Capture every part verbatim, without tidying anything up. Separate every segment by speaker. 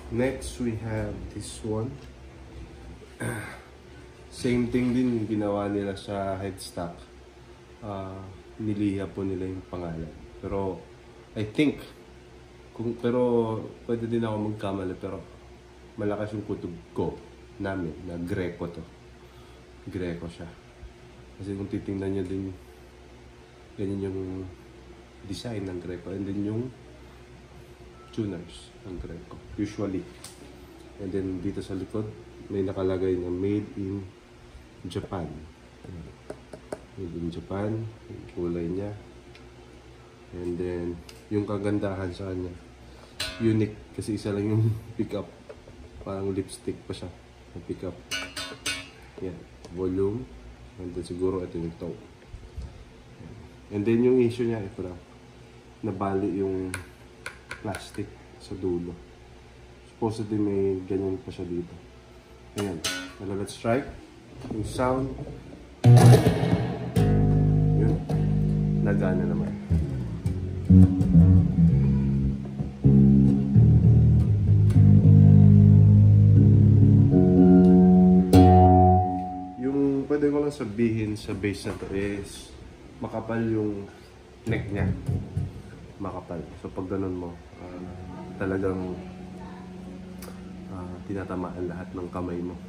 Speaker 1: Next, we have this one. Same thing din yung ginawa nila sa headstock. Uh, niliha po nila yung pangalan. Pero, I think, kung, pero pwede din ako magkamali, pero malakas yung kutob ko namin na Greco to. Greco siya. Kasi kung titingnan nyo din, ganyan yung design ng Greco. And then yung tuners ng Greco, usually. And then dito sa likod, may nakalagay na made in Japan. Made in Japan, yung kulay niya. And then, yung kagandahan sa kanya, unique kasi isa lang yung pickup. Parang lipstick pa siya. Yung pickup. Yan, volume. And then siguro ito yung toe. And then yung issue niya, ito lang. Nabali yung plastic sa dulo. Supposedly may ganyan pa siya dito. Ayan. Let's try. Yung sound. Yun. Nagana naman. Yung pwede ko lang sabihin sa bass na to is makapal yung neck niya. Makapal. So pag ganun mo, uh, talagang uh, tinatamaan lahat ng kamay mo.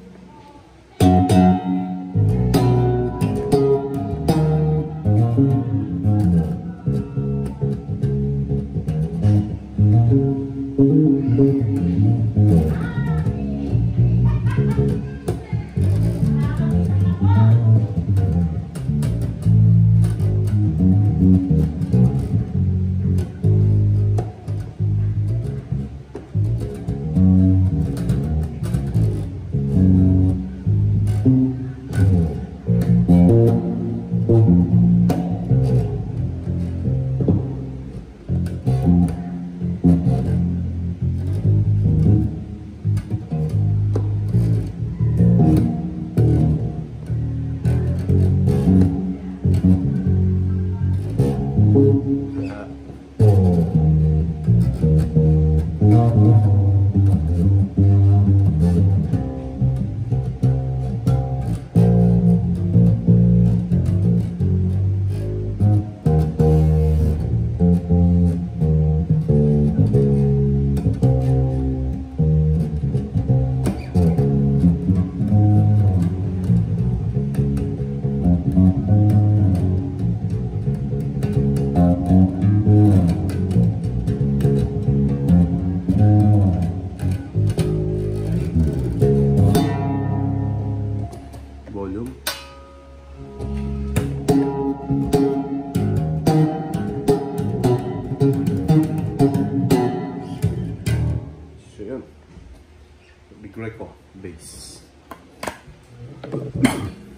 Speaker 1: Volume. So yun. Big Greco bass.